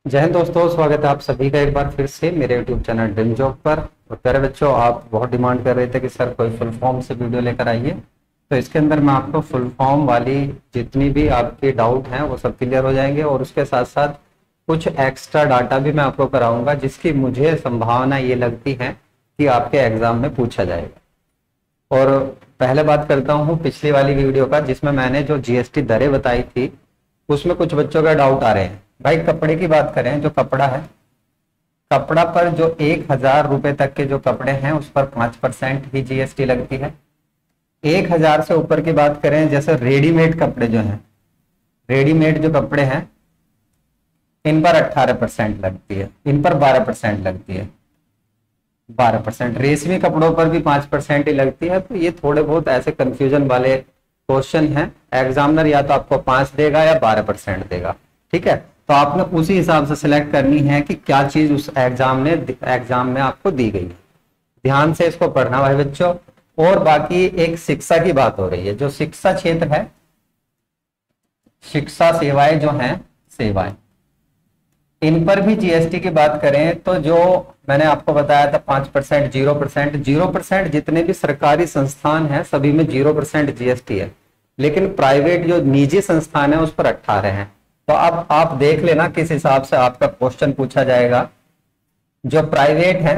जय हिंद दोस्तों, स्वागत है आप सभी का एक बार फिर से मेरे YouTube चैनल ड्रीम जॉब पर। और प्यारे बच्चों, आप बहुत डिमांड कर रहे थे कि सर कोई फुल फॉर्म से वीडियो लेकर आइए। तो इसके अंदर मैं आपको फुल फॉर्म वाली जितनी भी आपके डाउट हैं वो सब क्लियर हो जाएंगे, और उसके साथ साथ कुछ एक्स्ट्रा डाटा भी मैं आपको कराऊंगा जिसकी मुझे संभावना ये लगती है कि आपके एग्जाम में पूछा जाएगा। और पहले बात करता हूँ पिछली वाली वीडियो का, जिसमें मैंने जो जीएसटी दरें बताई थी उसमें कुछ बच्चों का डाउट आ रहे हैं। भाई कपड़े की बात करें, जो कपड़ा है, कपड़ा पर जो 1,000 रुपए तक के जो कपड़े हैं उस पर 5% ही जीएसटी लगती है। 1,000 से ऊपर की बात करें, जैसे रेडीमेड कपड़े जो हैं, रेडीमेड जो कपड़े हैं इन पर 18% लगती है, इन पर 12% लगती है, 12%। रेशमी कपड़ों पर भी 5% ही लगती है। तो ये थोड़े बहुत ऐसे कंफ्यूजन वाले क्वेश्चन हैं। एग्जामिनर या तो आपको 5 देगा या 12% देगा, ठीक है। तो आपने उसी हिसाब से सिलेक्ट करनी है कि क्या चीज उस एग्जाम में आपको दी गई है। ध्यान से इसको पढ़ना भाई बच्चों। और बाकी एक शिक्षा की बात हो रही है, जो शिक्षा क्षेत्र है, शिक्षा सेवाएं जो हैं, सेवाएं, इन पर भी जीएसटी की बात करें तो जो मैंने आपको बताया था 5%, 0%, जितने भी सरकारी संस्थान हैं सभी में 0% जीएसटी है। लेकिन प्राइवेट जो निजी संस्थान है उस पर 18 हैं। तो अब आप देख लेना किस हिसाब से आपका क्वेश्चन पूछा जाएगा। जो प्राइवेट है,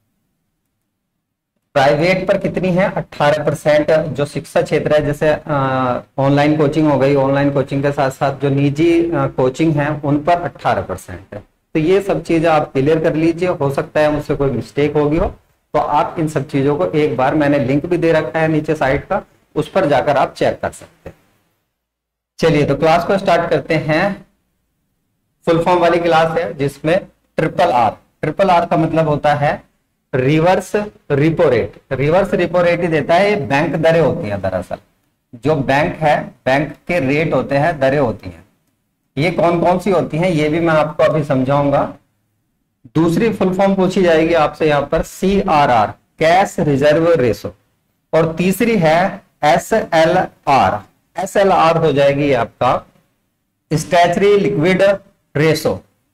प्राइवेट पर कितनी है? 18%। जो शिक्षा क्षेत्र है, जैसे ऑनलाइन कोचिंग हो गई, ऑनलाइन कोचिंग के साथ साथ जो निजी कोचिंग है उन पर 18% है। तो ये सब चीजें आप क्लियर कर लीजिए। हो सकता है मुझसे कोई मिस्टेक होगी हो, तो आप इन सब चीजों को एक बार, मैंने लिंक भी दे रखा है नीचे साइट का, उस पर जाकर आप चेक कर सकते हैं। चलिए तो क्लास को स्टार्ट करते हैं। फुल फॉर्म वाली क्लास है जिसमें ट्रिपल आर, ट्रिपल आर का मतलब होता है reverse repo rate. Reverse repo rate ही देता है, ये बैंक दरें होती हैं। दरअसल जो बैंक है, बैंक के रेट होते हैं, दरें होती हैं। ये कौन कौन सी होती हैं ये भी मैं आपको अभी समझाऊंगा। दूसरी फुल फॉर्म पूछी जाएगी आपसे यहाँ पर CRR, कैश रिजर्व रेशो। और तीसरी है SLR, SLR हो जाएगी आपका स्टैचुटरी लिक्विड रेशो।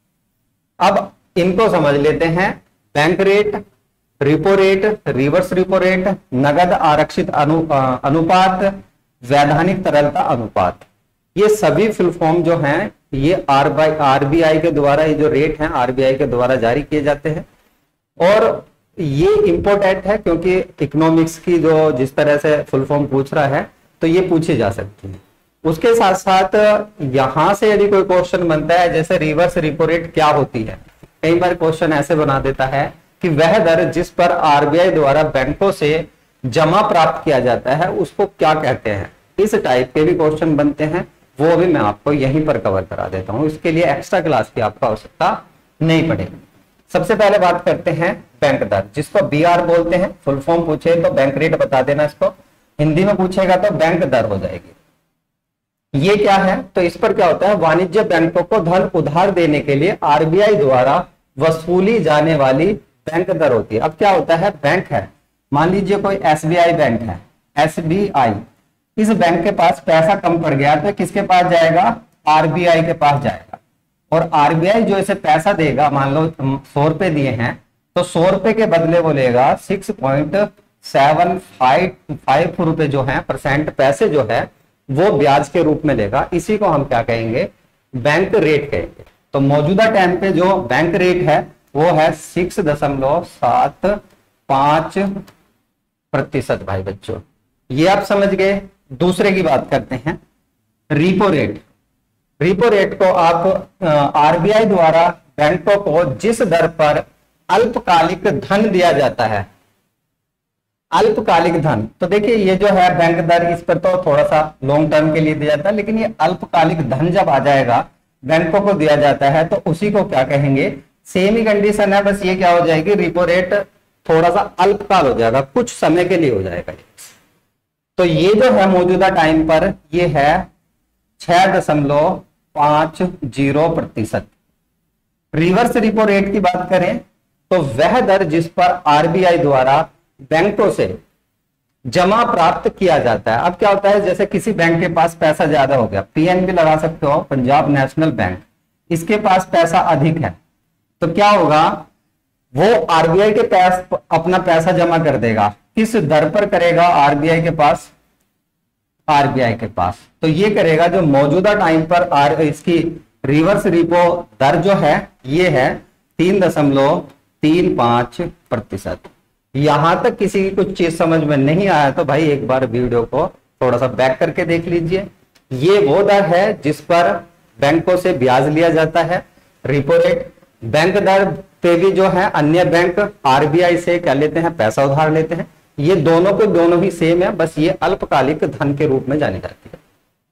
अब इनको समझ लेते हैं। Bank rate, repo rate, reverse repo rate, नगद आरक्षित अनुपात, वैधानिक तरलता अनुपात, ये सभी फुल फॉर्म जो हैं ये आरबीआई के द्वारा, ये जो रेट हैं आरबीआई के द्वारा जारी किए जाते हैं। और ये इंपॉर्टेंट है क्योंकि इकोनॉमिक्स की जो जिस तरह से फुल फॉर्म पूछ रहा है तो ये पूछी जा सकती है। उसके साथ साथ यहां से यदि कोई क्वेश्चन बनता है, जैसे रिवर्स रिपो रेट क्या होती है, कई बार क्वेश्चन ऐसे बना देता है कि वह दर जिस पर आरबीआई द्वारा बैंकों से जमा प्राप्त किया जाता है उसको क्या कहते हैं। इस टाइप के भी क्वेश्चन बनते हैं, वो भी मैं आपको यहीं पर कवर करा देता हूं। इसके लिए एक्स्ट्रा क्लास की आपको आवश्यकता नहीं पड़ेगी। सबसे पहले बात करते हैं बैंक दर, जिसको बीआर बोलते हैं। फुल फॉर्म पूछे तो बैंक रेट बता देना, इसको हिंदी में पूछेगा तो बैंक दर हो जाएगी। ये क्या है? तो इस पर क्या होता है, वाणिज्य बैंकों को धन उधार देने के लिए आरबीआई द्वारा वसूली जाने वाली बैंक दर होती है। अब क्या होता है, बैंक है, मान लीजिए कोई एसबीआई बैंक है, एसबीआई, इस बैंक के पास पैसा कम पड़ गया तो किसके पास जाएगा? आरबीआई के पास जाएगा। और आरबीआई जो इसे पैसा देगा, मान लो 100 रुपए दिए हैं तो 100 रुपए के बदले वो लेगा 6.755 रुपए जो है परसेंट, पैसे जो है वो ब्याज के रूप में लेगा। इसी को हम क्या कहेंगे? बैंक रेट कहेंगे। तो मौजूदा टाइम पे जो बैंक रेट है वो है 6.75%। भाई बच्चों ये आप समझ गए। दूसरे की बात करते हैं, रिपो रेट। रिपो रेट को आप आरबीआई द्वारा बैंकों को जिस दर पर अल्पकालिक धन दिया जाता है, अल्पकालिक धन, तो देखिए ये जो है बैंक दर, इस पर तो थोड़ा सा लॉन्ग टर्म के लिए दिया जाता है, लेकिन ये अल्पकालिक धन जब आ जाएगा बैंकों को दिया जाता है तो उसी को क्या कहेंगे? सेम ही कंडीशन है, बस ये क्या हो जाएगी, रिपो रेट थोड़ा सा अल्पकाल हो जाएगा, कुछ समय के लिए हो जाएगा। तो ये जो है मौजूदा टाइम पर ये है 6.50%। रिवर्स रिपो रेट की बात करें तो वह दर जिस पर आरबीआई द्वारा बैंकों से जमा प्राप्त किया जाता है। अब क्या होता है, जैसे किसी बैंक के पास पैसा ज्यादा हो गया, पीएनबी लगा सकते हो, पंजाब नेशनल बैंक, इसके पास पैसा अधिक है, तो क्या होगा, वो आरबीआई के पास अपना पैसा जमा कर देगा। किस दर पर करेगा, आरबीआई के पास, आरबीआई के पास तो ये करेगा जो मौजूदा टाइम पर इसकी रिवर्स रिपो दर जो है ये है 3.35%। यहां तक किसी की कुछ चीज समझ में नहीं आया तो भाई एक बार वीडियो को थोड़ा सा बैक करके देख लीजिए। ये वो दर है जिस पर बैंकों से ब्याज लिया जाता है, रिपो रेट। बैंक दर पे भी जो है अन्य बैंक आरबीआई से क्या लेते हैं, पैसा उधार लेते हैं। ये दोनों को दोनों ही सेम है, बस ये अल्पकालिक धन के रूप में जानी जाती है।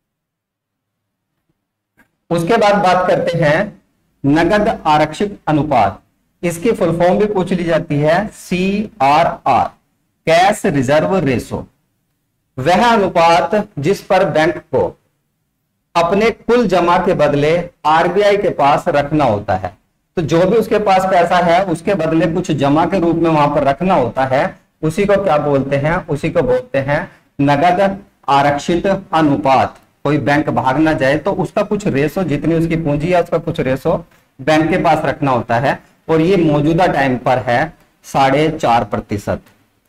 उसके बाद बात करते हैं नगद आरक्षित अनुपात। इसकी फुल फॉर्म भी पूछ ली जाती है, CRR, कैश रिजर्व रेशो। वह अनुपात जिस पर बैंक को अपने कुल जमा के बदले आरबीआई के पास रखना होता है। तो जो भी उसके पास पैसा है उसके बदले कुछ जमा के रूप में वहां पर रखना होता है, उसी को क्या बोलते हैं, उसी को बोलते हैं नगद आरक्षित अनुपात। कोई बैंक भाग ना जाए तो उसका कुछ रेशो, जितनी उसकी पूंजी है उसका कुछ रेशो बैंक के पास रखना होता है, और ये मौजूदा टाइम पर है 4.5%।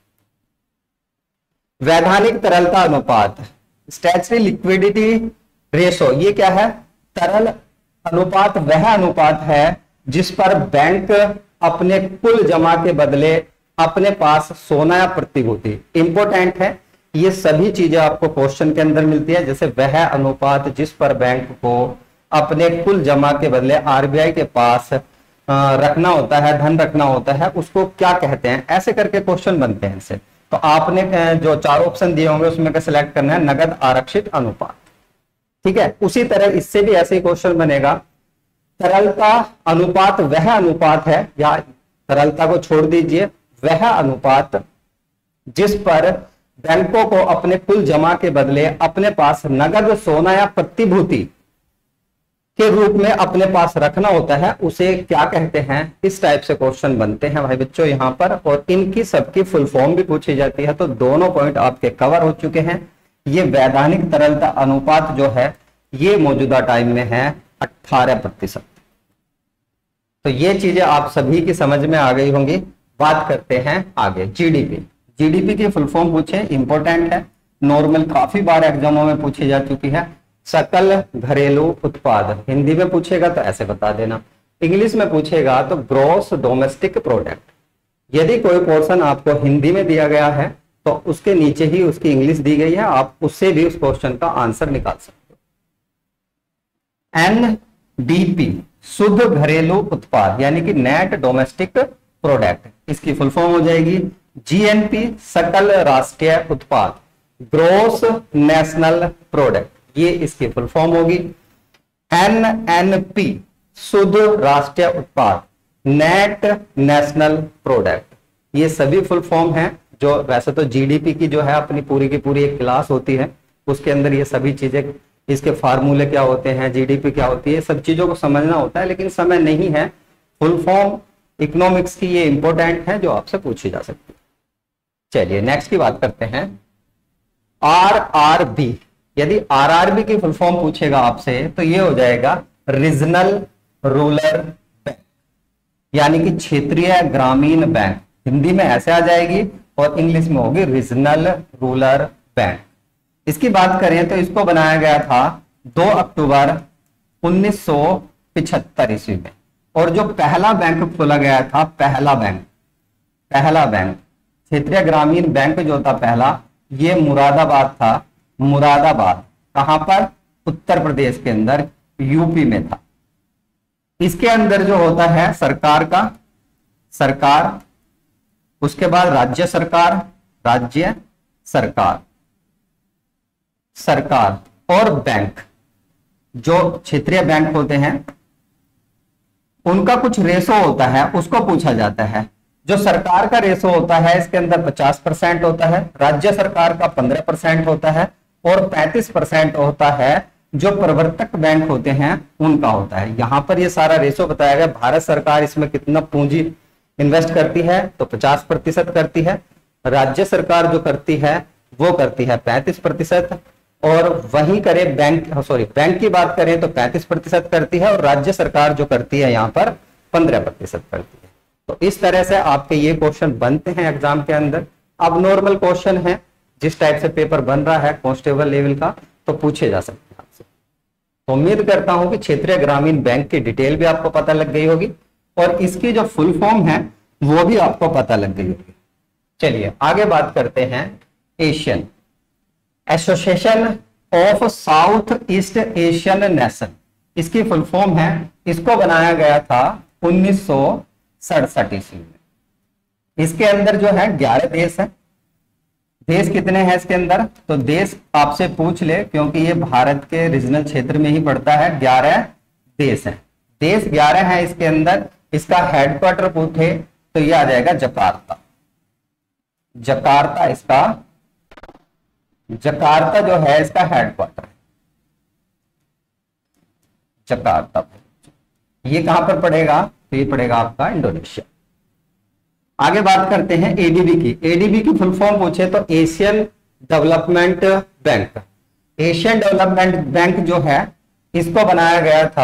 वैधानिक तरलता अनुपात, स्टैच्यूटरी लिक्विडिटी रेशो, ये क्या है, तरल अनुपात वह अनुपात है जिस पर बैंक अपने कुल जमा के बदले अपने पास सोना या प्रतिभूति, इंपॉर्टेंट है ये सभी चीजें आपको क्वेश्चन के अंदर मिलती है। जैसे वह अनुपात जिस पर बैंक को अपने कुल जमा के बदले आरबीआई के पास रखना होता है, धन रखना होता है, उसको क्या कहते हैं, ऐसे करके क्वेश्चन बनते हैं इनसे। तो आपने जो 4 ऑप्शन दिए होंगे उसमें सिलेक्ट करना है नगद आरक्षित अनुपात, ठीक है। उसी तरह इससे भी ऐसे ही क्वेश्चन बनेगा, तरलता अनुपात वह अनुपात है, या तरलता को छोड़ दीजिए, वह अनुपात जिस पर बैंकों को अपने कुल जमा के बदले अपने पास नगद सोना या प्रतिभूति के रूप में अपने पास रखना होता है, उसे क्या कहते हैं। इस टाइप से क्वेश्चन बनते हैं भाई बच्चों यहां पर, और इनकी सबकी फुल फॉर्म भी पूछी जाती है। तो दोनों पॉइंट आपके कवर हो चुके हैं। ये वैधानिक तरलता अनुपात जो है ये मौजूदा टाइम में है 18%। तो ये चीजें आप सभी की समझ में आ गई होंगी। बात करते हैं आगे जीडीपी। जीडीपी की फुल फॉर्म पूछे, इंपॉर्टेंट है, नॉर्मल काफी बार एग्जामों में पूछी जा चुकी है। सकल घरेलू उत्पाद, हिंदी में पूछेगा तो ऐसे बता देना, इंग्लिश में पूछेगा तो ग्रॉस डोमेस्टिक प्रोडक्ट। यदि कोई पोर्शन आपको हिंदी में दिया गया है तो उसके नीचे ही उसकी इंग्लिश दी गई है, आप उससे भी उस क्वेश्चन का आंसर निकाल सकते हो। एनडीपी शुद्ध घरेलू उत्पाद यानी कि नेट डोमेस्टिक प्रोडक्ट, इसकी फुल फॉर्म हो जाएगी जीएनपी सकल राष्ट्रीय उत्पाद, ग्रोस नेशनल प्रोडक्ट, ये इसकी फुल फॉर्म होगी। एनएनपी शुद्ध राष्ट्रीय उत्पाद, नेट नेशनल प्रोडक्ट, ये सभी फुल फॉर्म है। जो वैसे तो जीडीपी की जो है अपनी पूरी की पूरी एक क्लास होती है, उसके अंदर ये सभी चीजें, इसके फार्मूले क्या होते हैं, जीडीपी क्या होती है, सब चीजों को समझना होता है, लेकिन समय नहीं है। फुल फॉर्म इकोनॉमिक्स की ये इंपॉर्टेंट है जो आपसे पूछी जा सकती है। चलिए नेक्स्ट की बात करते हैं, आरआरबी। यदि आरआरबी की फुल फॉर्म पूछेगा आपसे तो ये हो जाएगा रीजनल रूरल बैंक, यानी कि क्षेत्रीय ग्रामीण बैंक, हिंदी में ऐसे आ जाएगी और इंग्लिश में होगी रीजनल रूरल बैंक। इसकी बात करें तो इसको बनाया गया था 2 अक्टूबर 1975 ईस्वी में, और जो पहला बैंक खोला गया था, पहला बैंक क्षेत्रीय ग्रामीण बैंक जो था पहला, ये मुरादाबाद था। मुरादाबाद कहां पर, उत्तर प्रदेश के अंदर, यूपी में था। इसके अंदर जो होता है सरकार, उसके बाद राज्य सरकार और बैंक, जो क्षेत्रीय बैंक होते हैं उनका कुछ रेशो होता है, उसको पूछा जाता है। जो सरकार का रेशो होता है इसके अंदर 50% होता है, राज्य सरकार का 15% होता है, और 35% होता है जो प्रवर्तक बैंक होते हैं उनका होता है। यहां पर ये सारा रेशो बताया गया। भारत सरकार इसमें कितना पूंजी इन्वेस्ट करती है तो 50% करती है, राज्य सरकार जो करती है वो करती है 35%, और वही करें बैंक की बात करें तो 35% करती है, और राज्य सरकार जो करती है यहाँ पर 15% करती है। तो इस तरह से आपके ये क्वेश्चन बनते हैं एग्जाम के अंदर। अब नॉर्मल क्वेश्चन है, जिस टाइप से पेपर बन रहा है कांस्टेबल लेवल का, तो पूछे जा सकते हैं आपसे। तो उम्मीद करता हूं कि क्षेत्रीय ग्रामीण बैंक की डिटेल भी आपको पता लग गई होगी, और इसकी जो फुल फॉर्म है वो भी आपको पता लग गई होगी। चलिए आगे बात करते हैं। Asian association of south east Asian nation, इसकी फुल फॉर्म है। इसको बनाया गया था 1967 ईस्वी में। इसके अंदर जो है 11 देश है। देश कितने हैं इसके अंदर? तो देश आपसे पूछ ले, क्योंकि ये भारत के रीजनल क्षेत्र में ही पड़ता है। 11 देश हैं, देश 11 हैं इसके अंदर। इसका हेडक्वार्टर पूछे तो ये आ जाएगा जकार्ता। जकार्ता जो है इसका हेडक्वार्टर, जकार्ता। ये कहां पर पड़ेगा? तो ये पड़ेगा आपका इंडोनेशिया। आगे बात करते हैं एडीबी की। एडीबी की फुल फॉर्म पूछे तो Asian development bank. Asian development bank जो है इसको बनाया गया था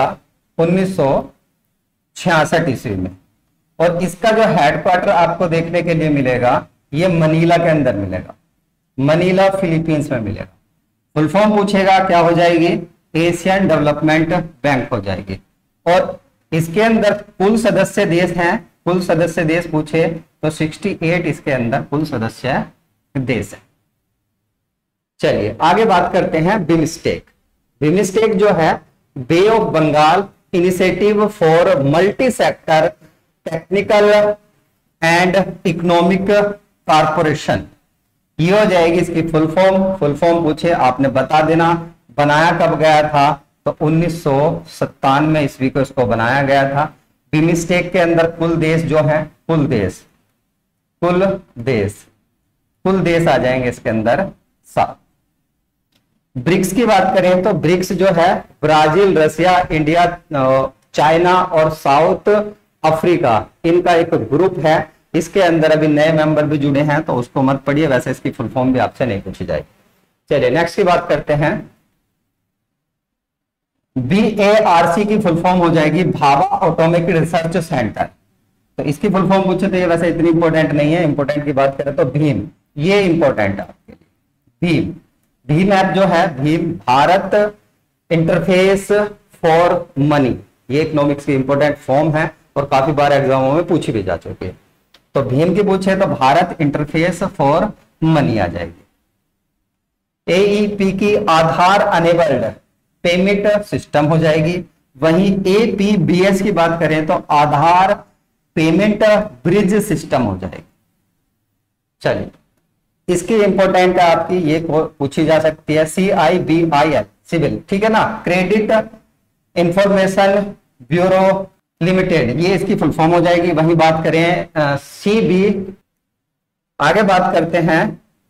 1966 ईस्वी में, और इसका जो हेडक्वार्टर आपको देखने के लिए मिलेगा ये मनीला के अंदर मिलेगा। मनीला फिलीपींस में मिलेगा। फुल फॉर्म पूछेगा क्या हो जाएगी? एशियन डेवलपमेंट बैंक हो जाएगी। और इसके अंदर कुल सदस्य देश हैं, कुल सदस्य देश पूछे तो 68 इसके अंदर कुल सदस्य देश है। चलिए आगे बात करते हैं बिमस्टेक। बिमस्टेक जो है bay of Bengal initiative for multi sector technical and economic corporation, ये हो जाएगी इसकी फुल फॉर्म। फुल फॉर्म पूछे आपने बता देना। बनाया कब गया था? तो 1997 ईस्वी को इसको बनाया गया था। बिमस्टेक के अंदर कुल देश जो है, कुल देश आ जाएंगे इसके अंदर 7। ब्रिक्स की बात करें तो ब्रिक्स जो है ब्राजील, रशिया, इंडिया, चाइना और साउथ अफ्रीका, इनका एक ग्रुप है। इसके अंदर अभी नए मेंबर भी जुड़े हैं, तो उसको मत पढ़िए, वैसे इसकी फुल फॉर्म भी आपसे नहीं पूछी जाएगी। चलिए नेक्स्ट की बात करते हैं। BARC की फुल फॉर्म हो जाएगी भाभा एटॉमिक रिसर्च सेंटर। तो इसकी फुल फॉर्म पूछे तो ये वैसे इतनी इंपॉर्टेंट नहीं है। इंपॉर्टेंट की बात करें तो भीम, ये इंपॉर्टेंट है आपके लिए। भीम ऐप जो है, भीम भारत इंटरफेस फॉर मनी, ये इकोनॉमिक्स की इंपॉर्टेंट फॉर्म है और काफी बार एग्जामों में पूछी भी जा चुकी है। तो भीम की पूछे तो भारत इंटरफेस फॉर मनी आ जाएगी। AEP की आधार अनेबल्ड पेमेंट सिस्टम हो जाएगी। वहीं APBS की बात करें तो आधार पेमेंट ब्रिज सिस्टम हो जाएगी। चलिए इसकी इंपॉर्टेंट है आपकी, ये पूछी जा सकती है। CIBIL सिविल, ठीक है ना, क्रेडिट इंफॉर्मेशन ब्यूरो लिमिटेड, ये इसकी फुल फॉर्म हो जाएगी। वहीं बात करें CB, आगे बात करते हैं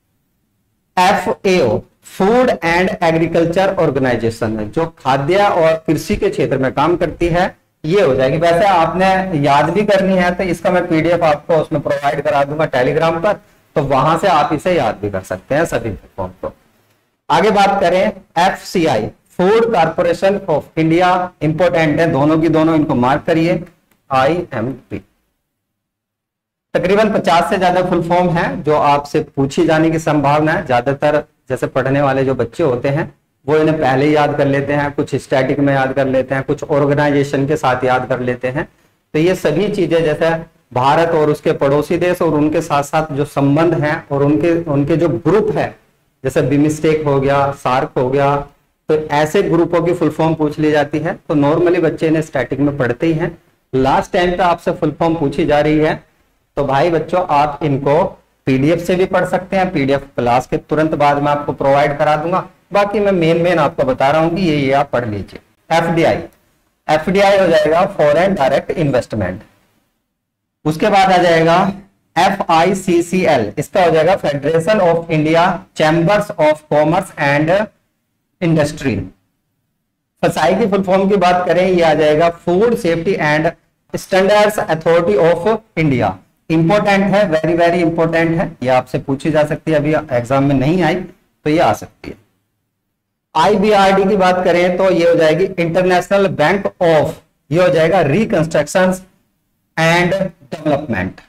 FAO food and agriculture organisation, जो खाद्य और कृषि के क्षेत्र में काम करती है, ये हो जाएगी। वैसे आपने याद भी करनी है तो इसका मैं PDF आपको उसमें प्रोवाइड करा दूंगा टेलीग्राम पर, तो वहां से आप इसे याद भी कर सकते हैं सभी फॉर्म को। आगे बात करें FCI food corporation of India, important है दोनों की दोनों, इनको मार्क करिए। IMP तकरीबन 50 से ज्यादा फुल फॉर्म है जो आपसे पूछी जाने की संभावना है। ज्यादातर जैसे पढ़ने वाले जो बच्चे होते हैं वो इन्हें पहले ही याद कर लेते हैं, कुछ स्टैटिक में याद कर लेते हैं, कुछ ऑर्गेनाइजेशन के साथ याद कर लेते हैं। तो ये सभी चीजें जैसे भारत और उसके पड़ोसी देश और उनके साथ साथ जो संबंध हैं और उनके जो ग्रुप है, जैसे बिमस्टेक हो गया, सार्क हो गया, तो ऐसे ग्रुपों की फुल फॉर्म पूछ ली जाती है। तो नॉर्मली बच्चे इन्हें स्टैटिक में पढ़ते ही हैं। लास्ट टाइम पे आपसे फुल फॉर्म पूछी जा रही है, तो भाई बच्चों आप इनको PDF से भी पढ़ सकते हैं। PDF क्लास के तुरंत बाद में आपको प्रोवाइड करा दूंगा। बाकी मैं मेन आपको बता रहा हूं कि ये आप पढ़ लीजिए। FDI हो जाएगा फॉरेन डायरेक्ट इन्वेस्टमेंट। उसके बाद आ जाएगा FICCL, इसका हो जाएगा federation of India chambers of commerce and industry. FSSAI की फुल फॉर्म की बात करें, ये आ जाएगा food safety and standards authority of India. Important है, वेरी वेरी इंपॉर्टेंट है, ये आपसे पूछी जा सकती है। अभी एग्जाम में नहीं आई तो ये आ सकती है। IBRD की बात करें तो ये हो जाएगी इंटरनेशनल बैंक ऑफ, ये हो जाएगा रिकंस्ट्रक्शन एंड डेवलपमेंट।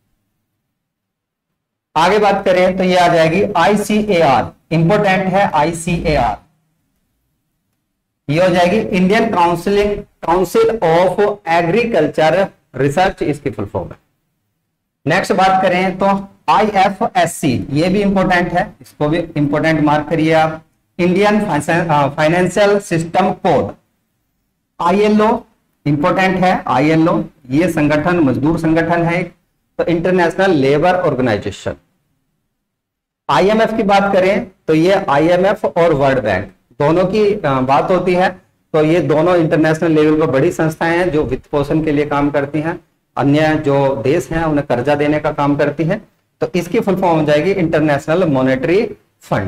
आगे बात करें तो ये आ जाएगी ICAR, इंपोर्टेंट है ICAR, ये हो जाएगी Indian council of agriculture research, इसकी फुल फॉर्म है। नेक्स्ट बात करें तो IFSC, ये भी इंपॉर्टेंट है, इसको भी इंपॉर्टेंट मार्क करिए आप। Indian financial system code. ILO important है, ILO ये संगठन मजदूर संगठन है, तो इंटरनेशनल लेबर ऑर्गेनाइजेशन। IMF की बात करें तो ये IMF और वर्ल्ड बैंक दोनों की बात होती है, तो ये दोनों इंटरनेशनल लेवल पर बड़ी संस्थाएं हैं जो वित्त पोषण के लिए काम करती हैं, अन्य जो देश हैं उन्हें कर्जा देने का काम करती है, तो इसकी फुल फॉर्म हो जाएगी इंटरनेशनल मॉनेटरी फंड।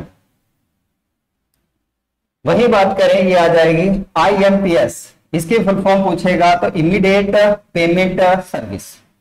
वही बात करें ये आ जाएगी IMPS, इसकी फुल फॉर्म पूछेगा तो इमीडिएट पेमेंट सर्विस।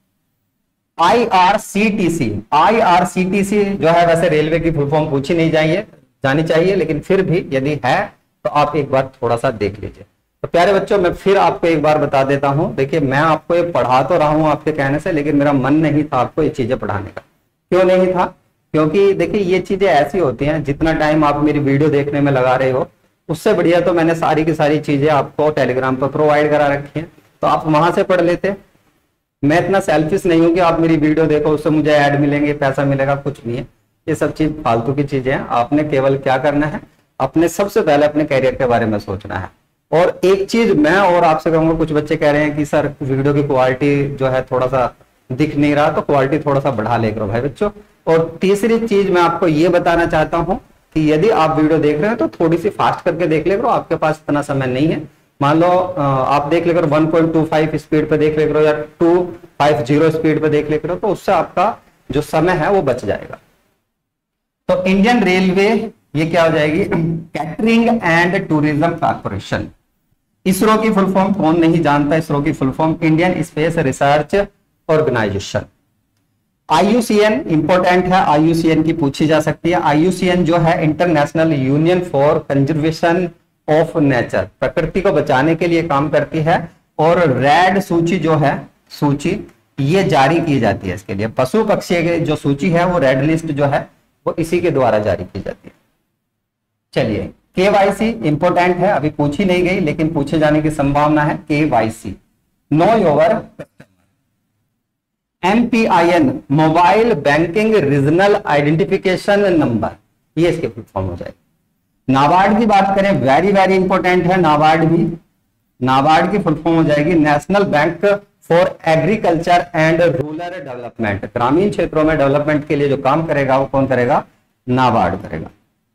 IRCTC जो है, वैसे रेलवे की फुल फॉर्म पूछी नहीं जानी चाहिए, लेकिन फिर भी यदि है तो आप एक बार थोड़ा सा देख लीजिए। तो प्यारे बच्चों, मैं फिर आपको एक बार बता देता हूं, देखिए मैं आपको ये पढ़ा तो रहा हूं आपके कहने से, लेकिन मेरा मन नहीं था आपको ये चीजें पढ़ाने का। क्यों नहीं था? क्योंकि देखिए ये चीजें ऐसी होती हैं, जितना टाइम आप मेरी वीडियो देखने में लगा रहे हो उससे बढ़िया तो मैंने सारी की सारी चीजें आपको टेलीग्राम पर प्रोवाइड करा रखी हैं, तो आप वहां से पढ़ लेते। मैं इतना सेल्फिश नहीं हूं कि आप मेरी वीडियो देखो उससे मुझे ऐड मिलेंगे, पैसा मिलेगा, कुछ नहीं है, ये सब चीज फालतू की चीजें हैं। आपने केवल क्या करना है, अपने सबसे पहले अपने कैरियर के बारे में सोचना है। और एक चीज मैं और आपसे कहूंगा, कुछ बच्चे कह रहे हैं कि सर वीडियो की क्वालिटी जो है थोड़ा सा दिख नहीं रहा, तो क्वालिटी थोड़ा सा बढ़ा ले करो भाई बच्चों। और तीसरी चीज मैं आपको ये बताना चाहता हूं कि यदि आप वीडियो देख रहे हैं तो थोड़ी सी फास्ट करके देख ले करो, आपके पास इतना समय नहीं है। मान लो आप देख ले करो 1.25 स्पीड पे देख ले करो या 250 स्पीड पे देख ले करो, तो उससे आपका जो समय है वो बच जाएगा। तो इंडियन रेलवे ये क्या हो जाएगी, catering and tourism corporation. ISRO की फुल फॉर्म कौन नहीं जानता, इसरो की full form Indian space research organisation. IUCN important है, IUCN की पूछी जा सकती है। IUCN जो है international union for conservation of nature, प्रकृति को बचाने के लिए काम करती है। और रेड सूची जो है, सूची ये जारी की जाती है इसके लिए, पशु पक्षी की जो सूची है वो रेड लिस्ट जो है वो इसी के द्वारा जारी की जाती है। चलिए KYC इंपॉर्टेंट है, अभी पूछी नहीं गई लेकिन पूछे जाने की संभावना है। KYC know your MPIN mobile banking regional identification number, ये इसके फुल फॉर्म हो जाएगी। नाबार्ड की बात करें, वेरी वेरी इंपॉर्टेंट है नाबार्ड भी। नाबार्ड की फुल फॉर्म हो जाएगी national bank for agriculture and rural development. ग्रामीण क्षेत्रों में डेवलपमेंट के लिए जो काम करेगा वो कौन करेगा, नाबार्ड करेगा।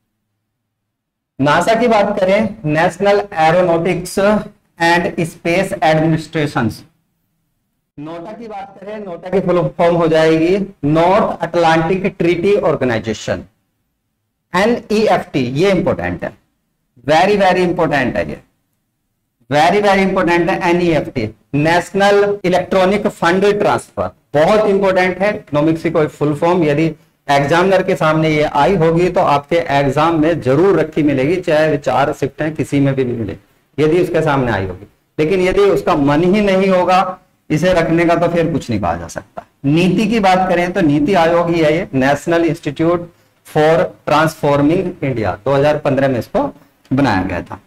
नासा की बात करें, national aeronautics and space administration. NOTA की बात करें, नोटा की फुल फॉर्म हो जाएगी north Atlantic treaty organisation. NEFT ये इंपॉर्टेंट है, वेरी वेरी इंपॉर्टेंट है, ये वेरी वेरी इंपॉर्टेंट है। NEFT national electronic fund transfer, बहुत इंपॉर्टेंट है। इकोनॉमिक्स की कोई फुल फॉर्म यदि एग्जामिनर के सामने ये आई होगी तो आपके एग्जाम में जरूर रखी मिलेगी, चाहे 4 शिफ्ट है किसी में भी मिले, यदि उसके सामने आई होगी। लेकिन यदि उसका मन ही नहीं होगा इसे रखने का तो फिर कुछ नहीं कहा जा सकता। नीति की बात करें तो नीति आयोग ही है ये, national institute for transforming India, 2015 में इसको बनाया गया था।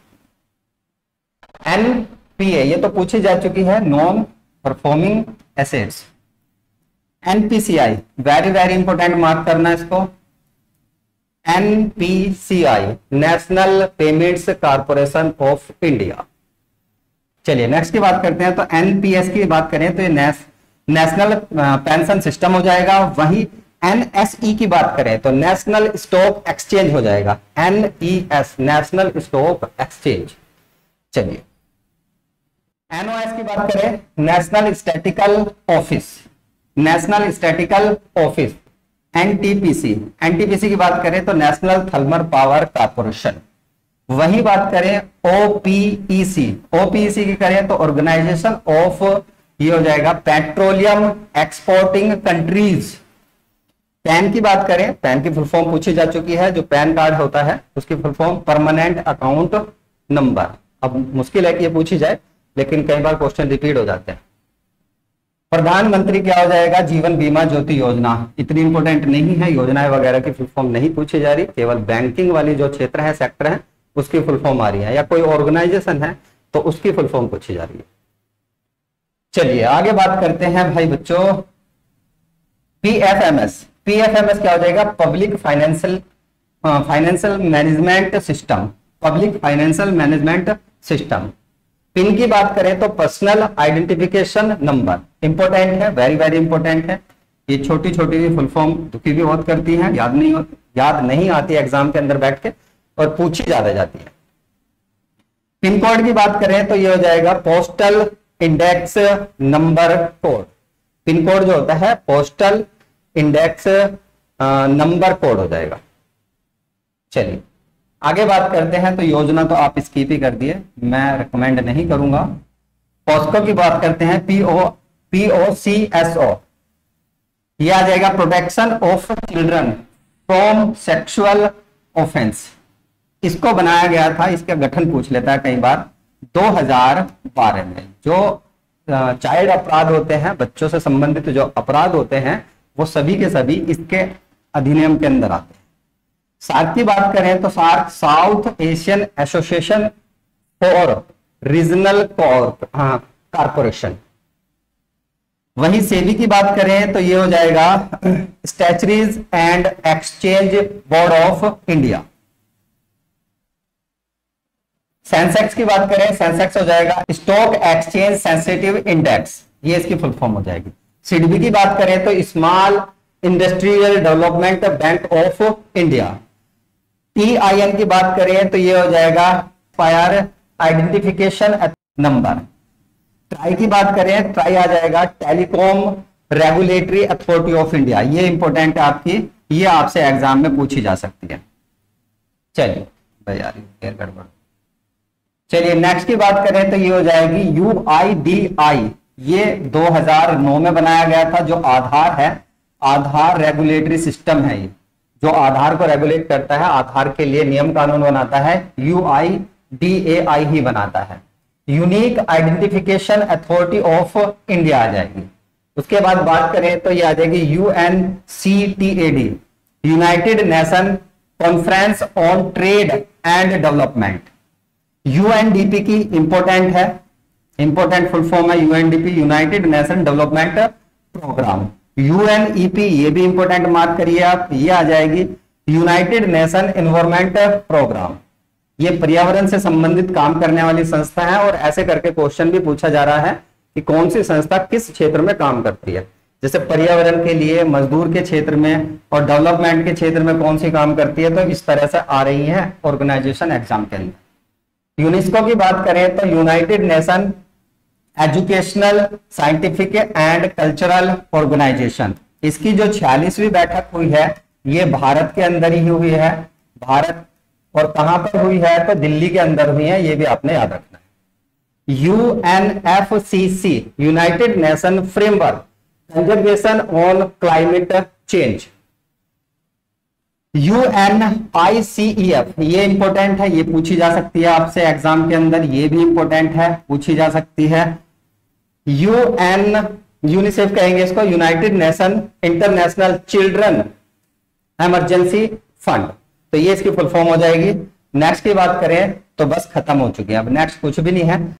NPA ये तो पूछी जा चुकी है, non performing assets. NPCI very very important, mark करना इसको। NPCI national payments corporation of India. चलिए नेक्स्ट की बात करते हैं, तो NPS की बात करें तो ये नेशनल पेंशन सिस्टम हो जाएगा। वही NSE की बात करें तो नेशनल स्टॉक एक्सचेंज हो जाएगा, NES नेशनल स्टॉक एक्सचेंज। चलिए NOS की बात करें, national statistical office, national statistical office. NTPC की बात करें तो नेशनल थर्मल पावर कॉर्पोरेशन। वही बात करें OPEC की करें तो ऑर्गेनाइजेशन ऑफ, ये हो जाएगा पेट्रोलियम एक्सपोर्टिंग कंट्रीज। पैन की बात करें, पैन की फुल फॉर्म पूछी जा चुकी है। जो पैन कार्ड होता है उसकी full form permanent account number. अब मुश्किल है कि ये पूछी जाए, लेकिन कई बार क्वेश्चन रिपीट हो जाते हैं। प्रधानमंत्री क्या हो जाएगा? जीवन बीमा ज्योति योजना। इतनी इंपॉर्टेंट नहीं है, योजनाएं वगैरह की फुल फॉर्म नहीं पूछी जा रही, केवल बैंकिंग वाली जो क्षेत्र है, सेक्टर है, उसकी फुल फॉर्म आ रही है, या कोई ऑर्गेनाइजेशन है तो उसकी फुल फॉर्म पूछी जा रही है। चलिए आगे बात करते हैं भाई बच्चों, पीएफएमएस। पीएफएमएस क्या हो जाएगा? Public financial management system. Public financial management system. PIN की बात करें तो पर्सनल आइडेंटिफिकेशन नंबर। इंपॉर्टेंट है, वेरी वेरी इंपॉर्टेंट है। ये छोटी छोटी फुल फॉर्म दुखी भी बहुत करती हैं, याद नहीं आती एग्जाम के अंदर बैठ के, और पूछी ज्यादा जाती है। पिन कोड की बात करें तो ये हो जाएगा postal index number code. PIN code जो होता है पोस्टल इंडेक्स नंबर कोड हो जाएगा। चलिए आगे बात करते हैं। तो योजना तो आप स्किप ही कर दिए, मैं रिकमेंड नहीं करूंगा। पॉस्को की बात करते हैं, POCSO। ये आ जाएगा protection of children from sexual offence. इसको बनाया गया था, इसका गठन पूछ लेता है कई बार, 2012 में। जो चाइल्ड अपराध होते हैं, बच्चों से संबंधित जो अपराध होते हैं, वो सभी के सभी इसके अधिनियम के अंदर आते हैं। सार्क की बात करें तो SAARC south Asian association for regional corporation. वहीं सेबी की बात करें तो ये हो जाएगा स्टैचरीज and exchange board of India. Sensex की बात करें, सेंसेक्स हो जाएगा स्टॉक एक्सचेंज सेंसिटिव इंडेक्स, ये इसकी फुल फॉर्म हो जाएगी। सिडबी की बात करें तो small industrial development bank of India. TIN की बात करें तो ये हो जाएगा फायर आइडेंटिफिकेशन नंबर। ट्राई की बात करें, ट्राई आ जाएगा telecom regulatory authority of India. ये इंपॉर्टेंट है आपकी, ये आपसे एग्जाम में पूछी जा सकती है। चलिए भाई यार ये गड़बड़। चलिए नेक्स्ट की बात करें तो ये हो जाएगी UIDI। ये 2009 में बनाया गया था। जो आधार है, आधार रेगुलेटरी सिस्टम है, ये जो आधार को रेगुलेट करता है, आधार के लिए नियम कानून बनाता है, UIDAI ही बनाता है। Unique identification authority of India आ जाएगी। उसके बाद बात करें तो ये आ जाएगी UNCTAD, united nation conference on trade and development. UNDP की इंपॉर्टेंट है, इंपॉर्टेंट फुल फॉर्म है UNDP, united nation development programme. UNEP ये भी इंपॉर्टेंट मार्क करिए आप, ये आ जाएगी यूनाइटेड नेशन एनवायरमेंट प्रोग्राम। ये पर्यावरण से संबंधित काम करने वाली संस्था है, और ऐसे करके क्वेश्चन भी पूछा जा रहा है कि कौन सी संस्था किस क्षेत्र में काम करती है। जैसे पर्यावरण के लिए, मजदूर के क्षेत्र में, और डेवलपमेंट के क्षेत्र में कौन सी काम करती है। तो इस तरह से आ रही है ऑर्गेनाइजेशन एग्जाम के अंदर। यूनेस्को की बात करें तो united nation educational, scientific and cultural organisation. इसकी जो 46वीं बैठक हुई है, ये भारत के अंदर ही हुई है। भारत और कहां पर हुई है? तो दिल्ली के अंदर हुई है, ये भी आपने याद रखना है। UNFCC, united nation framework conservation on climate change. UNICEF, ये इंपॉर्टेंट है, ये पूछी जा सकती है आपसे एग्जाम के अंदर, ये भी इंपॉर्टेंट है, पूछी जा सकती है। यूनिसेफ कहेंगे इसको, united nation international children emergency fund. तो ये इसकी फुल फॉर्म हो जाएगी। नेक्स्ट की बात करें तो बस खत्म हो चुकी है, अब नेक्स्ट कुछ भी नहीं है।